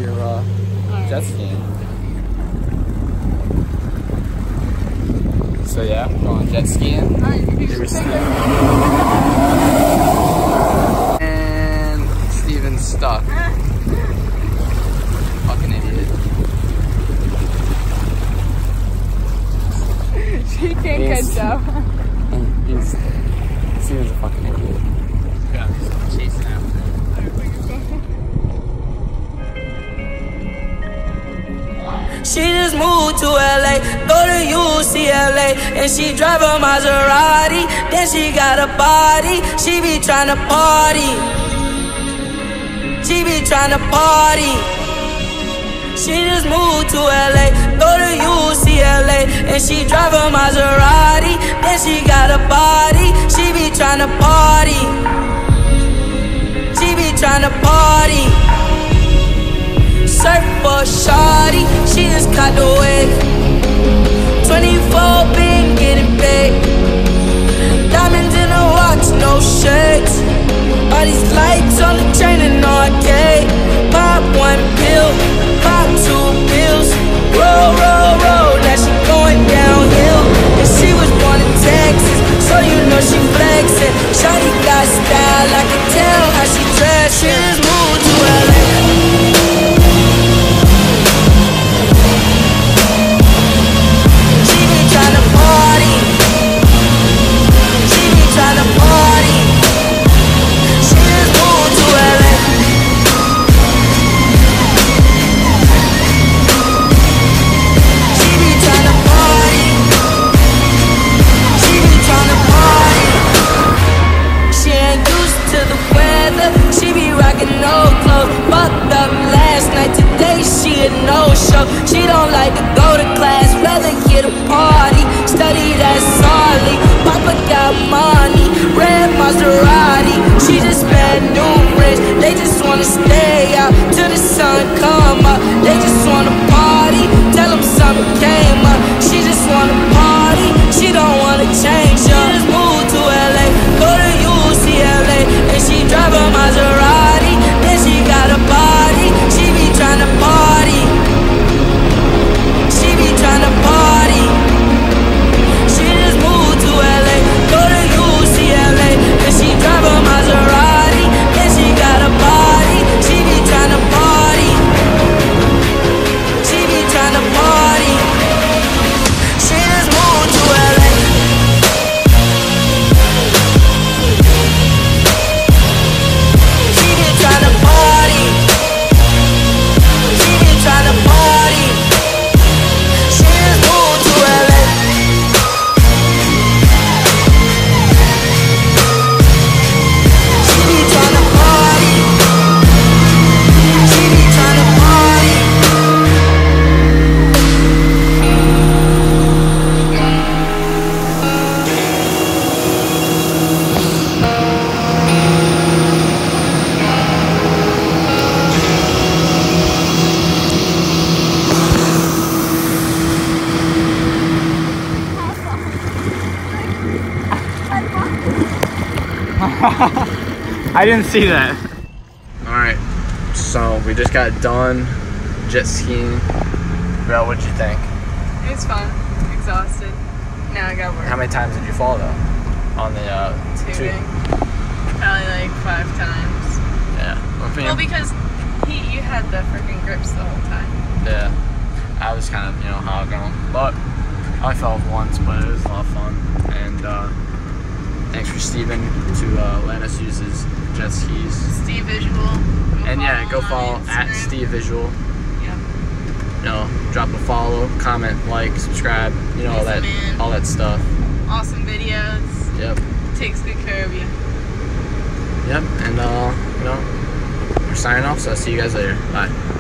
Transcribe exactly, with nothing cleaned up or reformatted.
your uh, right. jet skiing. So yeah, we're going jet skiing. Alright, and Steven's stuck. Fucking idiot. She can't He's, catch up. He's, Steven's a fucking idiot. Yeah, he's chasing after him. She just moved to L A, go to U C L A, and she drive a Maserati. Then she got a body, she be tryna party. She be tryna party. She just moved to L A, go to U C L A, and she drive a Maserati. Then she got a body, she be tryna party. She be tryna party. Surfboard shawty, she just caught the wave. twenty-four been getting paid. Diamonds in the watch, no shades. All these lights on the chain and arcade. Pop one pill, pop two pills. Roll, roll, roll, now she going downhill. And she was born in Texas, so you know she flexing. Shawty got style, I can tell how she dressed. She just moved to L A. She don't like to go to class, rather hit a party. Study that solidly, Papa got money, red Maserati. She just spent new rich, they just wanna stay out till the sun come up. They just wanna party, tell them something came up. She just wanna party, she don't wanna change up. She just moved to L A, go to U C L A, and she drive a Maserati. Then she got a body, she be tryna party. Tryna party. She just moved to L A, go to U C L A, and she drive a Maserati. Then she got a body, she be tryna party. She be tryna party. She just moved to L A. She be tryna party. She be tryna party. I didn't see that. Alright, so we just got done jet skiing. Bro, what'd you think? It was fun. Exhausted. Now I got work. How many times did you fall though? On the uh, tubing? Probably like five times. Yeah. Well, because he, you had the freaking grips the whole time. Yeah. I was kind of, you know, hogging, but I fell once, but it was a lot of fun. And uh, thanks for Steven to uh, let us use his jet skis. Steve Visual. Go and yeah, go follow at Steve Visual. Yep. You know, drop a follow, comment, like, subscribe, you know, all that, man. all that stuff. Awesome videos. Yep. Takes good care of you. Yep. And uh, you know, we're signing off. So I'll see you guys later. Bye.